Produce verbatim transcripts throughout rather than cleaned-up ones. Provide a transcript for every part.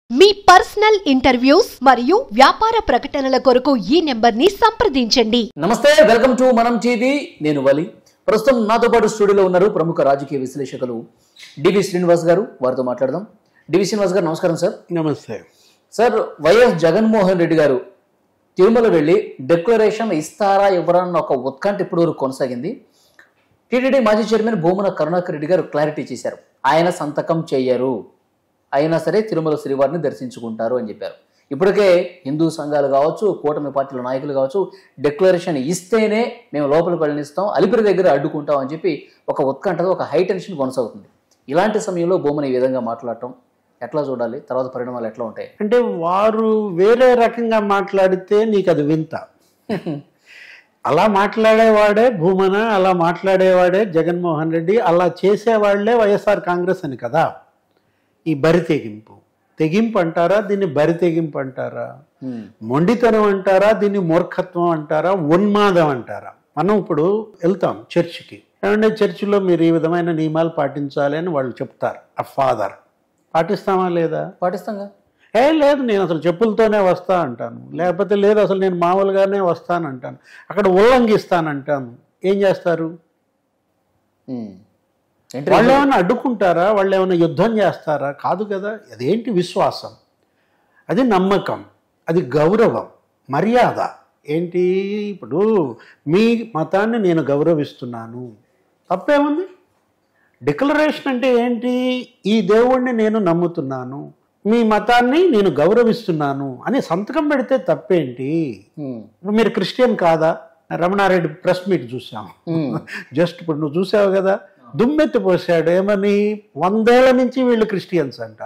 మీ personal interviews మరియు వ్యాపార ప్రకటనల కొరకు ఈ నెంబర్ ని సంప్రదించండి. నమస్తే, వెల్కమ్ టు మనం టీవీ. నేను వలి. ప్రస్తుతం నాతో పాటు స్టూడియోలో ఉన్నారు ప్రముఖ రాజకీయ విశ్లేషకులు డివి శ్రీనివాస్ గారు. వారితో మాట్లాడదాం. డివి శ్రీనివాస్ గారు నమస్కారం సార్. నమస్తే సార్. వైఎస్ జగన్మోహన్ రెడ్డి గారు తిరుమల వెళ్ళి డిక్లరేషన్ ఇస్తారా ఇవ్వరా అన్న ఒక ఉత్కంఠ ఇప్పుడు వరకు కొనసాగింది. టీటీడీ మాజీ చైర్మన్ భూమన కరుణాకర్ రెడ్డి గారు క్లారిటీ చేశారు. ఆయన సంతకం చేయరు, అయినా సరే తిరుమల శ్రీవారిని దర్శించుకుంటారు అని చెప్పారు. ఇప్పటికే హిందూ సంఘాలు కావచ్చు, కూటమి పార్టీల నాయకులు కావచ్చు, డిక్లరేషన్ ఇస్తేనే మేము లోపలికి వెళ్ళనిస్తాం, అలిపిరి దగ్గర అడ్డుకుంటాం అని చెప్పి ఒక ఉత్కంఠతో ఒక హై టెన్షన్ కొనసాగుతుంది. ఇలాంటి సమయంలో భూమన ఈ విధంగా మాట్లాడటం ఎట్లా చూడాలి? తర్వాత పరిణామాలు ఎట్లా ఉంటాయి? అంటే వారు వేరే రకంగా మాట్లాడితే నీకు అది వింత. అలా మాట్లాడేవాడే భూమన, అలా మాట్లాడేవాడే జగన్మోహన్ రెడ్డి, అలా చేసేవాళ్లే వైఎస్ఆర్ కాంగ్రెస్ అని కదా. ఈ బరి తెగింపు తెగింపు అంటారా, దీన్ని బరి తెగింపు అంటారా, మొండితనం అంటారా, దీన్ని మూర్ఖత్వం అంటారా, ఉన్మాదం అంటారా? మనం ఇప్పుడు వెళ్తాం చర్చికి. ఏమంటే చర్చిలో మీరు ఈ విధమైన నియమాలు పాటించాలి అని వాళ్ళు చెప్తారు. ఆ ఫాదర్ పాటిస్తామా లేదా? పాటిస్తాంగా. ఏ లేదు, నేను అసలు చెప్పులతోనే వస్తా అంటాను, లేకపోతే లేదు అసలు నేను మామూలుగానే వస్తానంటాను, అక్కడ ఉల్లంఘిస్తానంటాను. ఏం చేస్తారు? వాళ్ళు ఏమైనా అడ్డుకుంటారా? వాళ్ళు ఏమైనా యుద్ధం చేస్తారా? కాదు కదా. అదేంటి విశ్వాసం, అది నమ్మకం, అది గౌరవం, మర్యాద. ఏంటి ఇప్పుడు మీ మతాన్ని నేను గౌరవిస్తున్నాను, తప్పేముంది? డిక్లరేషన్ అంటే ఏంటి? ఈ దేవుణ్ణి నేను నమ్ముతున్నాను, మీ మతాన్ని నేను గౌరవిస్తున్నాను అని సంతకం పెడితే తప్పేంటి? మీరు క్రిస్టియన్ కాదా? రమణారెడ్డి ప్రెస్ మీట్ చూసాము జస్ట్ ఇప్పుడు, నువ్వు చూసావు కదా. దుమ్మెత్తి పోసాడు. ఏమని? వందేళ్ల నుంచి వీళ్ళు క్రిస్టియన్స్ అంట.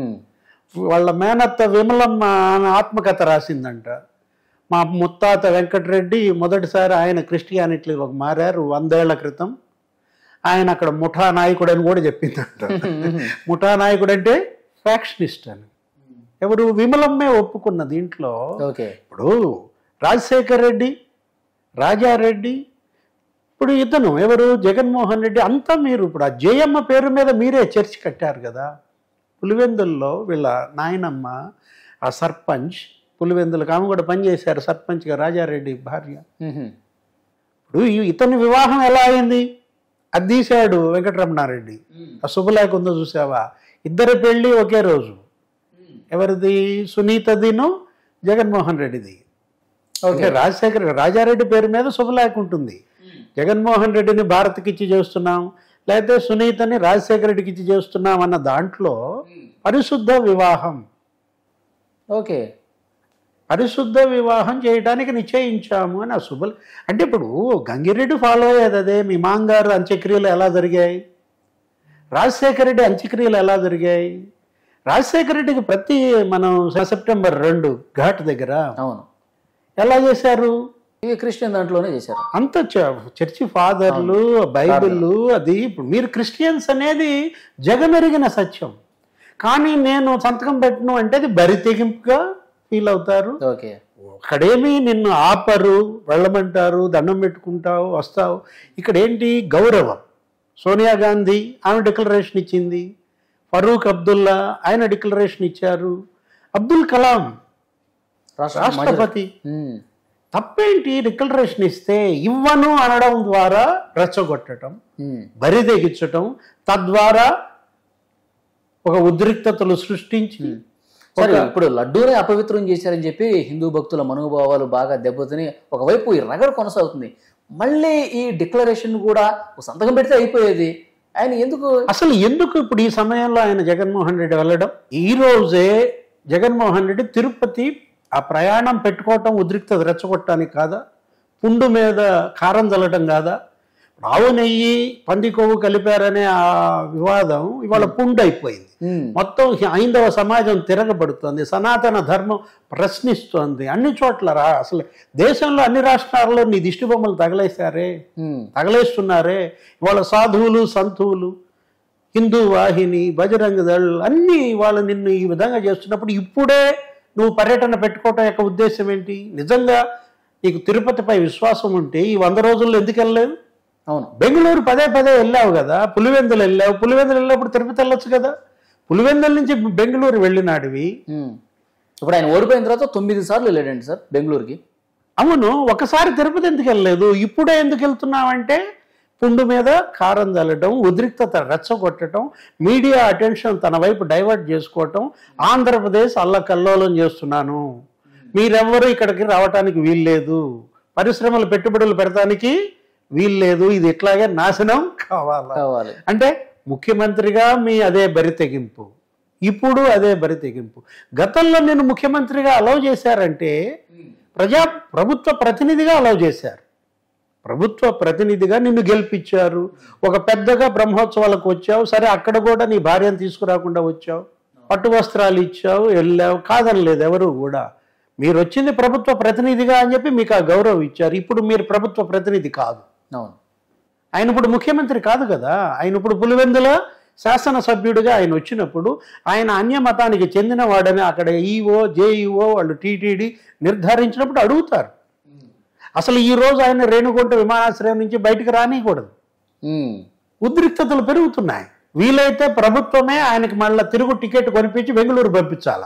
వాళ్ళ మేనత్త విమలమ్మ ఆత్మకథ రాసిందంట. మా ముత్తాత వెంకటరెడ్డి మొదటిసారి ఆయన క్రిస్టియానిటీలోకి మారారు వందేళ్ల క్రితం. ఆయన అక్కడ ముఠా నాయకుడు అని కూడా చెప్పిందంట. ముఠా నాయకుడు అంటే ఫ్యాక్షనిస్ట్ అని. ఎవరు? విమలమ్మే ఒప్పుకున్న దీంట్లో. ఇప్పుడు రాజశేఖర్ రెడ్డి, రాజారెడ్డి, ఇప్పుడు ఇతను ఎవరు? జగన్మోహన్ రెడ్డి. అంతా మీరు ఇప్పుడు ఆ జయమ్మ పేరు మీద మీరే చర్చి కట్టారు కదా. పులివెందుల్లో వీళ్ళ నాయనమ్మ ఆ సర్పంచ్, పులివెందులకు ఆమె కూడా పనిచేశారు సర్పంచ్గా, రాజారెడ్డి భార్య. ఇప్పుడు ఇతని వివాహం ఎలా అయింది? అది తీశాడు వెంకటరమణారెడ్డి. ఆ శుభలేఖ ఉందో చూసావా? ఇద్దరి పెళ్ళి ఒకే రోజు. ఎవరిది? సునీతదిను జగన్మోహన్ రెడ్డిది. ఓకే. రాజశేఖర్ రాజారెడ్డి పేరు మీద శుభలేఖ ఉంటుంది. జగన్మోహన్ రెడ్డిని భారత్కి ఇచ్చి చేస్తున్నాం, లేకపోతే సునీతని రాజశేఖర రెడ్డికి ఇచ్చి చేస్తున్నాం అన్న దాంట్లో పరిశుద్ధ వివాహం. ఓకే. పరిశుద్ధ వివాహం చేయడానికి నిశ్చయించాము అని ఆ శుభ. అంటే ఇప్పుడు గంగిరెడ్డి ఫాలో అయ్యేది అదే. మీ మాంగారు అంత్యక్రియలు ఎలా జరిగాయి? రాజశేఖర రెడ్డి అంత్యక్రియలు ఎలా జరిగాయి? రాజశేఖర రెడ్డికి ప్రతి మనం సెప్టెంబర్ రెండు ఘాట్ దగ్గర అవును ఎలా చేశారు? ఇవి క్రిస్టియన్ దాంట్లోనే చేశారు. అంత చర్చి ఫాదర్లు, బైబిల్. అది ఇప్పుడు మీరు క్రిస్టియన్స్ అనేది జగమెరిగిన సత్యం. కానీ నేను సంతకం పెట్టను అంటే అది బరి తెగింపుగా ఫీల్ అవుతారు. ఓకే. అక్కడేమి నిన్ను ఆపరు, వెళ్ళమంటారు, దండం పెట్టుకుంటావు, వస్తావు. ఇక్కడ ఏంటి? గౌరవం. సోనియా గాంధీ ఆమె డిక్లరేషన్ ఇచ్చింది. ఫరూక్ అబ్దుల్లా ఆయన డిక్లరేషన్ ఇచ్చారు. అబ్దుల్ కలాం రాష్ట్రపతి. తప్పేంటి? డిక్లరేషన్ ఇస్తే ఇవ్వను అనడం ద్వారా రెచ్చగొట్టడం, బరి తెగించటం, తద్వారా ఒక ఉద్రిక్తతలు సృష్టించి. ఇప్పుడు లడ్డూనే అపవిత్రం చేశారని చెప్పి హిందూ భక్తుల మనోభావాలు బాగా దెబ్బతిని ఒకవైపు ఈ రగడ కొనసాగుతుంది. మళ్ళీ ఈ డిక్లరేషన్ కూడా సంతకం పెడితే అయిపోయేది. ఆయన ఎందుకు అసలు ఎందుకు ఇప్పుడు ఈ సమయంలో ఆయన జగన్మోహన్ రెడ్డి వెళ్ళడం? ఈ రోజే జగన్మోహన్ రెడ్డి తిరుపతి ఆ ప్రయాణం పెట్టుకోవటం ఉద్రిక్తత రెచ్చగొట్టడానికి కాదా? పుండు మీద కారం చల్లటం కాదా? ఆవు నెయ్యి పంది కొవ్వు కలిపారనే ఆ వివాదం ఇవాళ పుండు అయిపోయింది. మొత్తం హైందవ సమాజం తిరగబడుతుంది, సనాతన ధర్మం ప్రశ్నిస్తోంది అన్ని చోట్ల. రా అసలు దేశంలో అన్ని రాష్ట్రాల్లో నీ దిష్టి బొమ్మలు తగలేశారే, తగలేస్తున్నారే. ఇవాళ సాధువులు, సంతువులు, హిందూ వాహిని, బజరంగ దళ్ అన్నీ వాళ్ళు నిన్ను ఈ విధంగా చేస్తున్నప్పుడు ఇప్పుడే నువ్వు పర్యటన పెట్టుకోవటం యొక్క ఉద్దేశం ఏంటి? నిజంగా నీకు తిరుపతిపై విశ్వాసం ఉంటే ఈ వంద రోజుల్లో ఎందుకు వెళ్ళలేదు? అవును, బెంగళూరు పదే పదే వెళ్ళావు కదా, పులివెందులు వెళ్ళావు, పులివెందులు వెళ్ళినప్పుడు తిరుపతి వెళ్ళొచ్చు కదా. పులివెందుల నుంచి బెంగళూరు వెళ్ళినాడివి. ఇప్పుడు ఆయన ఓడిపోయిన తర్వాత తొమ్మిది సార్లు వెళ్ళాడండి సార్ బెంగళూరుకి. అవును, ఒకసారి తిరుపతి ఎందుకు వెళ్ళలేదు? ఇప్పుడే ఎందుకు వెళ్తున్నావంటే పుండు మీద కారం చల్లడం, ఉద్రిక్తత రెచ్చగొట్టడం, మీడియా అటెన్షన్ తన వైపు డైవర్ట్ చేసుకోవటం, ఆంధ్రప్రదేశ్ అల్లకల్లోలం చేస్తున్నాను, మీరెవ్వరూ ఇక్కడికి రావటానికి వీల్లేదు, పరిశ్రమలు పెట్టుబడులు పెడతానికి వీల్లేదు, ఇది ఇట్లాగే నాశనం కావాలా కావాలి అంటే ముఖ్యమంత్రిగా మీ అదే బరి తెగింపు, ఇప్పుడు అదే బరి తెగింపు. గతంలో నేను ముఖ్యమంత్రిగా అలౌ చేశారంటే ప్రజా ప్రభుత్వ ప్రతినిధిగా అలౌ చేశారు. ప్రభుత్వ ప్రతినిధిగా నిన్ను గెలిపించారు. ఒక పెద్దగా బ్రహ్మోత్సవాలకు వచ్చావు, సరే అక్కడ కూడా నీ భార్యను తీసుకురాకుండా వచ్చావు, పట్టు వస్త్రాలు ఇచ్చావు, వెళ్ళావు, కాదని లేదు ఎవరు కూడా. మీరు వచ్చింది ప్రభుత్వ ప్రతినిధిగా అని చెప్పి మీకు ఆ గౌరవం ఇచ్చారు. ఇప్పుడు మీరు ప్రభుత్వ ప్రతినిధి కాదు. అవును, ఆయన ఇప్పుడు ముఖ్యమంత్రి కాదు కదా. ఆయన ఇప్పుడు పులివెందుల శాసనసభ్యుడిగా ఆయన వచ్చినప్పుడు ఆయన అన్య మతానికి చెందిన వాడని అక్కడ ఈఓ జేఈఓ వాళ్ళు టీటీడీ నిర్ధారించినప్పుడు అడుగుతారు. అసలు ఈ రోజు ఆయన రేణుగుంట విమానాశ్రయం నుంచి బయటకు రానియకూడదు. ఉద్రిక్తతలు పెరుగుతున్నాయి. వీలైతే ప్రభుత్వమే ఆయనకి మళ్ళీ తిరుగు టికెట్ కొనిపించి బెంగళూరు పంపించాల.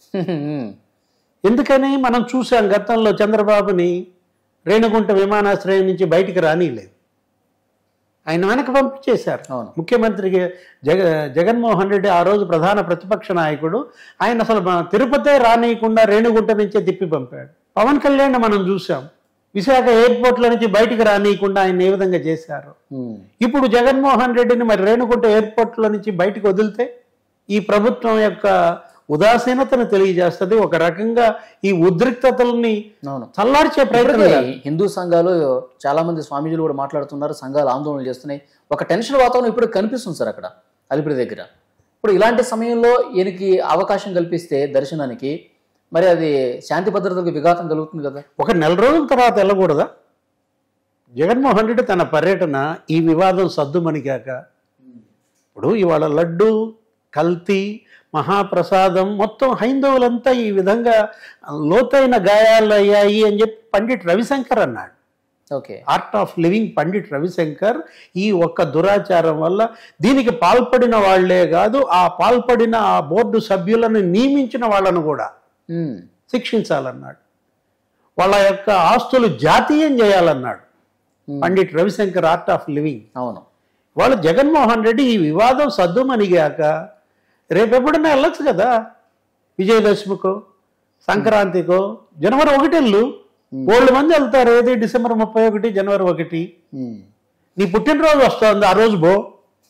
ఎందుకని మనం చూసాం గతంలో చంద్రబాబుని రేణుగుంట విమానాశ్రయం నుంచి బయటికి రానియలేదు, ఆయన వెనక్కి పంపించేశారు. ముఖ్యమంత్రికి జగ జగన్మోహన్ రెడ్డి ఆ రోజు ప్రధాన ప్రతిపక్ష నాయకుడు, ఆయన అసలు తిరుపతే రానియకుండా రేణుగుంట నుంచే తిప్పి పంపాడు. పవన్ కళ్యాణ్ మనం చూసాం, విశాఖ ఎయిర్పోర్ట్ల నుంచి బయటికి రానియకుండా ఆయన ఏ విధంగా చేశారు. ఇప్పుడు జగన్మోహన్ రెడ్డిని మరి రేణుగుంట ఎయిర్పోర్ట్ల నుంచి బయటకు వదిలితే ఈ ప్రభుత్వం యొక్క ఉదాసీనతను తెలియజేస్తుంది. ఒక రకంగా ఈ ఉద్రిక్తతల్ని చల్లార్చే ప్రయత్నం. హిందూ సంఘాలు చాలా మంది స్వామీజీలు కూడా మాట్లాడుతున్నారు, సంఘాలు ఆందోళనలు చేస్తున్నాయి. ఒక టెన్షన్ వాతావరణం ఇప్పుడు కనిపిస్తుంది సార్ అక్కడ అలిపిరి దగ్గర. ఇప్పుడు ఇలాంటి సమయంలో ఈయనకి అవకాశం కల్పిస్తే దర్శనానికి, మరి అది శాంతి భద్రతలకు విఘాతం కలుగుతుంది కదా. ఒక నెల రోజుల తర్వాత వెళ్ళకూడదా? జగన్మోహన్ రెడ్డి తన పర్యటన ఈ వివాదం సద్దుమణిగాక, ఇప్పుడు ఇవాళ లడ్డు కల్తీ మహాప్రసాదం మొత్తం హైందవులంతా ఈ విధంగా లోతైన గాయాలు అయ్యాయి అని చెప్పి పండిట్ రవిశంకర్ అన్నాడు. Okay, art of living Pandit Ravishankar ఈ ఒక్క దురాచారం వల్ల దీనికి పాల్పడిన వాళ్లే కాదు, ఆ పాల్పడిన ఆ బోర్డు సభ్యులను నియమించిన వాళ్ళను కూడా శిక్షించాలన్నాడు. వాళ్ళ యొక్క ఆస్తులు జాతీయం చేయాలన్నాడు Pandit Ravishankar art of living. అవును, వాళ్ళు జగన్మోహన్ రెడ్డి ఈ వివాదం సద్దుమణిగాక రేపెప్పుడైనా వెళ్ళొచ్చు కదా, విజయదశమికో సంక్రాంతికో జనవరి ఒకటెళ్ళు ఓళ్ళు మంది వెళ్తారు. ఏది డిసెంబర్ ముప్పై ఒకటి జనవరి ఒకటి నీ పుట్టినరోజు వస్తుంది, ఆ రోజు బో.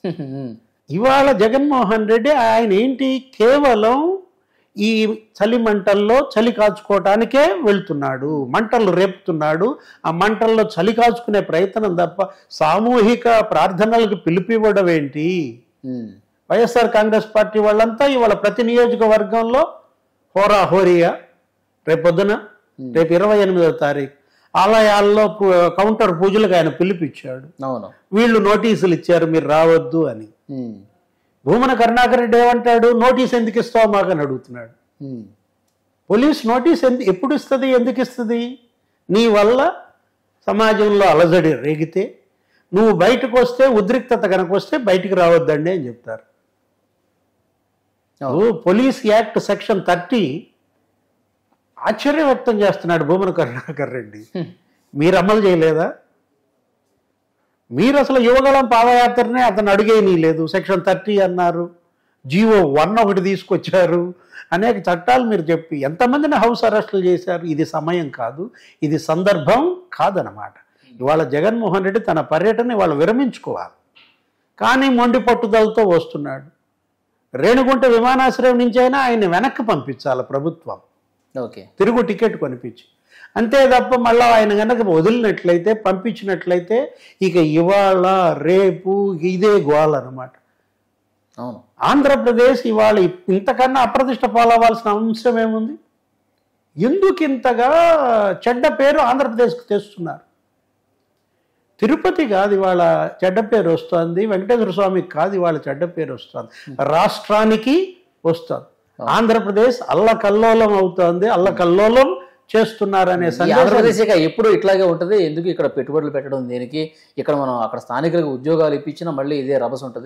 ఇవాళ జగన్మోహన్ రెడ్డి ఆయన ఏంటి కేవలం ఈ చలి మంటల్లో చలి కాచుకోవటానికే వెళ్తున్నాడు, మంటలు రేపుతున్నాడు. ఆ మంటల్లో చలి కాచుకునే ప్రయత్నం తప్ప సామూహిక ప్రార్థనలకు పిలిపివ్వడం ఏంటి? వైఎస్ఆర్ కాంగ్రెస్ పార్టీ వాళ్ళంతా ఇవాళ ప్రతి నియోజకవర్గంలో హోరాహోరీగా రేపొద్దున రేపు ఇరవై ఎనిమిదవ తారీఖు ఆలయాల్లో కౌంటర్ పూజలకు ఆయన పిలిపించాడు. వీళ్ళు నోటీసులు ఇచ్చారు మీరు రావద్దు అని. భూమన కరుణాకర్ రెడ్డి ఏమంటాడు, నోటీస్ ఎందుకు ఇస్తావు మాకు అని అడుగుతున్నాడు. పోలీస్ నోటీస్ ఎందు ఎప్పుడు ఇస్తుంది, ఎందుకు ఇస్తుంది? నీ వల్ల సమాజంలో అలజడి రేగితే, నువ్వు బయటకు వస్తే ఉద్రిక్తత కనుక వస్తే బయటికి రావద్దండి అని చెప్తారు. పోలీస్ యాక్ట్ సెక్షన్ థర్టీ ఆశ్చర్యం వ్యక్తం చేస్తున్నాడు భూమన కరుణాకర్ రెడ్డి. మీరు అమలు చేయలేదా? మీరు అసలు యువగళం పాదయాత్రనే అతను అడిగేనీ లేదు, సెక్షన్ థర్టీ అన్నారు, జీవో వన్ ఒకటి తీసుకొచ్చారు, అనేక చట్టాలు మీరు చెప్పి ఎంతమందిని హౌస్ అరెస్టులు చేశారు. ఇది సమయం కాదు, ఇది సందర్భం కాదనమాట. ఇవాళ జగన్మోహన్ రెడ్డి తన పర్యటన ఇవాళ విరమించుకోవాలి, కానీ మొండి పట్టుదలతో వస్తున్నాడు. రేణుగుంట విమానాశ్రయం నుంచి అయినా ఆయన వెనక్కి పంపించాలి ప్రభుత్వం, ఓకే, తిరుగు టికెట్ కొనిపించి. అంతే తప్ప మళ్ళీ ఆయన కనుక వదిలినట్లయితే, పంపించినట్లయితే ఇక ఇవాళ రేపు ఇదే గోల్ అనమాట. అవును, ఆంధ్రప్రదేశ్ ఇవాళ ఇంతకన్నా అప్రతిష్ట పాలవ్వాల్సిన అంశం ఏముంది? ఎందుకు ఇంతగా చెడ్డ పేరు ఆంధ్రప్రదేశ్కి తెస్తున్నారు? తిరుపతి కాదు ఇవాళ చెడ్డ పేరు వస్తుంది, వెంకటేశ్వర స్వామికి కాదు ఇవాళ చెడ్డ పేరు వస్తుంది, రాష్ట్రానికి వస్తుంది. ఆంధ్రప్రదేశ్ అల్లకల్లోలం అవుతోంది, అల్లకల్లోలం చేస్తున్నారనే ఆంధ్రప్రదేశ్ ఎప్పుడు ఇట్లాగే ఉంటుంది. ఎందుకు ఇక్కడ పెట్టుబడులు పెట్టడం దేనికి? ఇక్కడ మనం అక్కడ స్థానికులకు ఉద్యోగాలు ఇప్పించినా మళ్ళీ ఇదే రభస ఉంటుంది.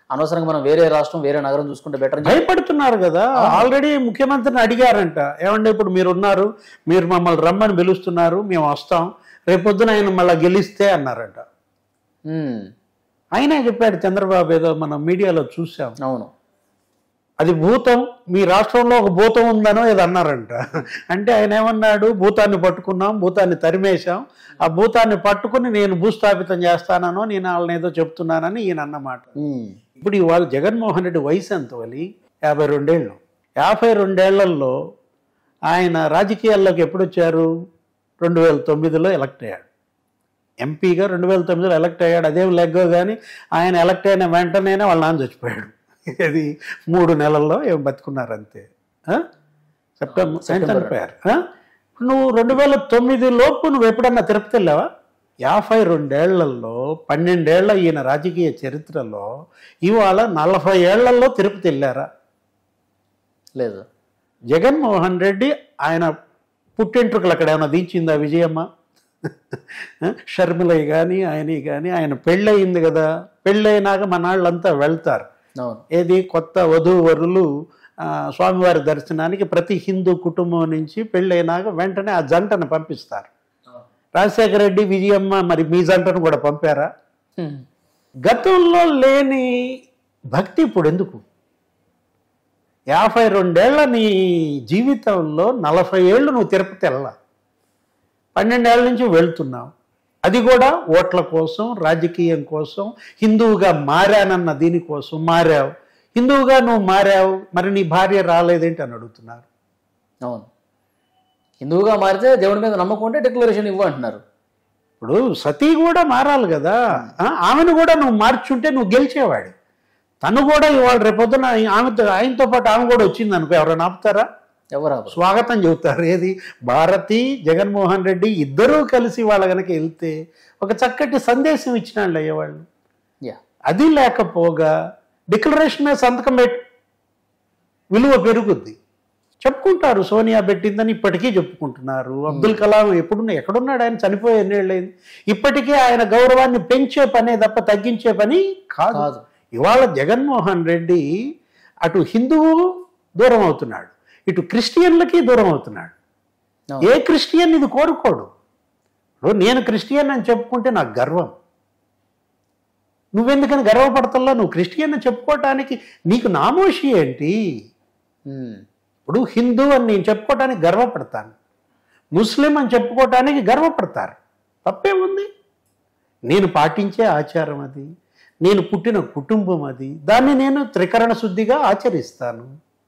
అనవసరంగా మనం వేరే రాష్ట్రం వేరే నగరం చూసుకుంటే బెటర్ అని భయపడుతున్నారు కదా. ఆల్రెడీ ముఖ్యమంత్రిని అడిగారంట, ఏమంటే ఇప్పుడు మీరు ఉన్నారు, మీరు మమ్మల్ని రమ్మని పిలుస్తున్నారు, మేము వస్తాం, రేపొద్దున ఆయన మళ్ళీ గెలిస్తే అన్నారంట. ఉమ్, ఆయనే చెప్పాడు చంద్రబాబు, ఏదో మనం మీడియాలో చూసాం. అవును, అది భూతం, మీ రాష్ట్రంలో ఒక భూతం ఉందనో ఏదో అన్నారంట. అంటే ఆయన ఏమన్నాడు, భూతాన్ని పట్టుకున్నాం, భూతాన్ని తరిమేశాం, ఆ భూతాన్ని పట్టుకుని నేను భూస్థాపితం చేస్తానో నేను వాళ్ళని ఏదో చెప్తున్నానని ఈయన అన్నమాట. ఉమ్, ఇప్పుడు ఇవాళ జగన్మోహన్ రెడ్డి వయసు ఎంత వలి? యాభై రెండేళ్ళు. యాభై రెండేళ్లలో ఆయన రాజకీయాల్లోకి ఎప్పుడు వచ్చారు? రెండు వేల తొమ్మిదిలో ఎలక్ట్ అయ్యాడు ఎంపీగా. రెండు వేల తొమ్మిదిలో ఎలక్ట్ అయ్యాడు. అదేం లెగ్గో కానీ ఆయన ఎలక్ట్ అయిన వెంటనే వాళ్ళ నాన్న చచ్చిపోయాడు. ఇది మూడు నెలల్లో ఏం బతుకున్నారు అంతే. సెప్టెంబర్ చనిపోయారు. నువ్వు రెండు వేల తొమ్మిది లోపు నువ్వు ఎప్పుడన్నా తిరుపతి వెళ్ళావా? యాభై రెండేళ్లలో పన్నెండేళ్ల ఈయన రాజకీయ చరిత్రలో ఇవాళ నలభై ఏళ్లలో తిరుపతి వెళ్ళారా? లేదు. జగన్మోహన్ రెడ్డి ఆయన పుట్టింట్రుకలు అక్కడ ఏమైనా దించిందా విజయమ్మ? షర్మిలయ్య కానీ ఆయన కానీ ఆయన పెళ్ళయింది కదా, పెళ్ళయినాక మన వాళ్ళంతా వెళ్తారు. ఏది కొత్త వధూవరులు స్వామివారి దర్శనానికి ప్రతి హిందూ కుటుంబం నుంచి పెళ్ళైనాక వెంటనే ఆ జంటను పంపిస్తారు. రాజశేఖర రెడ్డి విజయమ్మ మరి మీ జంటను కూడా పంపారా? గతంలో లేని భక్తి ఇప్పుడు ఎందుకు? యాభై రెండేళ్ల నీ జీవితంలో నలభై ఏళ్ళు నువ్వు తిరుపతి వెళ్ళా, పన్నెండేళ్ల నుంచి వెళ్తున్నావు. అది కూడా ఓట్ల కోసం, రాజకీయం కోసం, హిందువుగా మారానన్న దీనికోసం మారావు. హిందువుగా నువ్వు మారావు, మరి నీ భార్య రాలేదేంటి అని అడుగుతున్నారు. అవును, హిందువుగా మారితే దేవుడి మీద నమ్మకం ఉంటే డిక్లరేషన్ ఇవ్వ అంటున్నారు. ఇప్పుడు సతీ కూడా మారాలి కదా, ఆమెను కూడా నువ్వు మార్చుంటే నువ్వు గెలిచేవాడు. తను కూడా ఇవాళ రేపొద్దున ఆమెతో ఆయనతో పాటు ఆమె కూడా వచ్చింది అనుకో, ఎవరైనా ఆపుతారా? ఎవరు స్వాగతం చెబుతారు. ఏది భారతి జగన్మోహన్ రెడ్డి ఇద్దరూ కలిసి వాళ్ళ కనుక వెళ్తే ఒక చక్కటి సందేశం ఇచ్చినాళ్ళు అయ్యేవాళ్ళు. అది లేకపోగా డిక్లరేషన్ మీద సంతకం పెట్టి విలువ పెరుగుద్ది. చెప్పుకుంటారు సోనియా పెట్టిందని ఇప్పటికీ చెప్పుకుంటున్నారు. అబ్దుల్ కలాం ఎప్పుడున్నా ఎక్కడున్నాడు, ఆయన చనిపోయి ఎన్నేళ్ళైంది. ఇప్పటికే ఆయన గౌరవాన్ని పెంచే పనే తప్ప తగ్గించే పని కాదు. ఇవాళ జగన్మోహన్ రెడ్డి అటు హిందువు దూరం అవుతున్నాడు, ఇటు క్రిస్టియన్లకి దూరం అవుతున్నాడు. ఏ క్రిస్టియన్ ఇది కోరుకోడు. ఇప్పుడు నేను క్రిస్టియన్ అని చెప్పుకుంటే నాకు గర్వం. నువ్వెందుకని గర్వపడతల్లా? నువ్వు క్రిస్టియన్ అని చెప్పుకోవటానికి నీకు నామోషి ఏంటి? ఇప్పుడు హిందూ అని నేను చెప్పుకోవటానికి గర్వపడతాను, ముస్లిం అని చెప్పుకోవటానికి గర్వపడతారు. తప్పేముంది? నేను పాటించే ఆచారం అది, నేను పుట్టిన కుటుంబం అది, దాన్ని నేను త్రికరణ శుద్ధిగా ఆచరిస్తాను.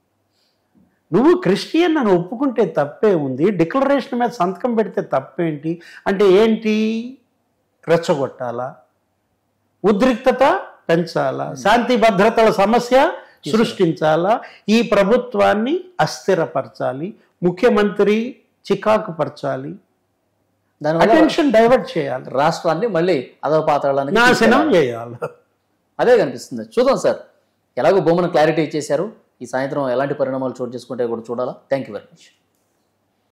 నువ్వు క్రిస్టియన్ అని ఒప్పుకుంటే తప్పే ఉంది, డిక్లరేషన్ మీద సంతకం పెడితే తప్పేంటి? అంటే ఏంటి? రెచ్చగొట్టాలా, ఉద్రిక్తత పెంచాలా, శాంతి భద్రతల సమస్య సృష్టించాలా, ఈ ప్రభుత్వాన్ని అస్థిరపరచాలి, ముఖ్యమంత్రి చికాకు పరచాలి, అటెన్షన్ డైవర్ట్ చేయాలి, రాష్ట్రాన్ని మళ్ళీ అదో పాత్రలని నాశనం చేయాలి. అదే కనిపిస్తుంది. చూద్దాం సార్, ఎలాగో బొమ్మను క్లారిటీ ఇచ్చేశారు. ఈ సాయంత్రం ఎలాంటి పరిణామాలు చోటు చేసుకుంటే కూడా చూడాలా. Thank you very much.